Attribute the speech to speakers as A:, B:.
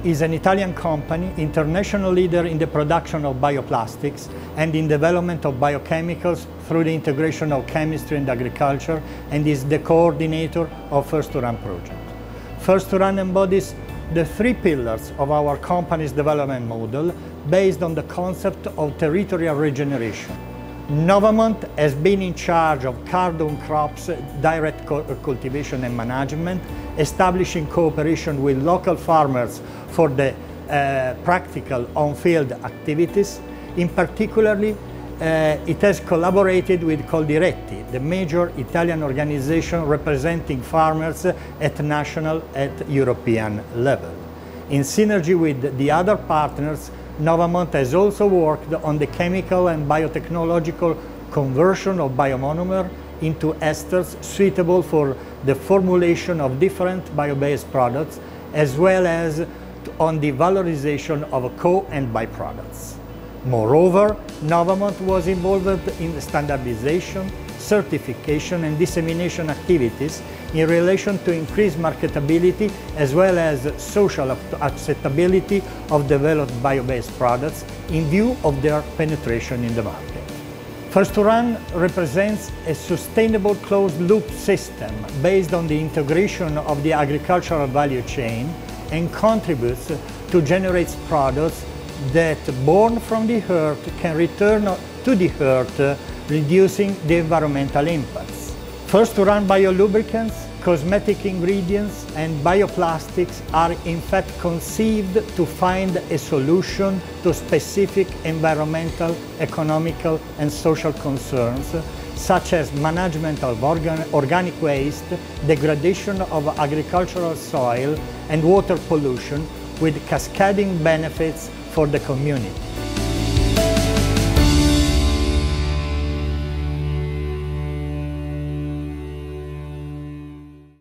A: is an Italian company, international leader in the production of bioplastics and in development of biochemicals through the integration of chemistry and agriculture, and is the coordinator of First to Run project. First to Run embodies the three pillars of our company's development model based on the concept of territorial regeneration. Novamont has been in charge of cardon crops direct cultivation and management, establishing cooperation with local farmers for the practical on-field activities. In particularly, it has collaborated with Coldiretti, the major Italian organization representing farmers at national and European level. In synergy with the other partners, Novamont has also worked on the chemical and biotechnological conversion of biomonomer into esters suitable for the formulation of different bio-based products, as well as on the valorization of co- and byproducts. Moreover, Novamont was involved in standardization, certification and dissemination activities in relation to increased marketability as well as social acceptability of developed bio-based products in view of their penetration in the market. First to Run represents a sustainable closed-loop system based on the integration of the agricultural value chain and contributes to generate products that, born from the earth, can return to the earth, reducing the environmental impacts. First to Run biolubricants, cosmetic ingredients and bioplastics are in fact conceived to find a solution to specific environmental, economical and social concerns, such as management of organic waste, degradation of agricultural soil and water pollution, with cascading benefits for the community.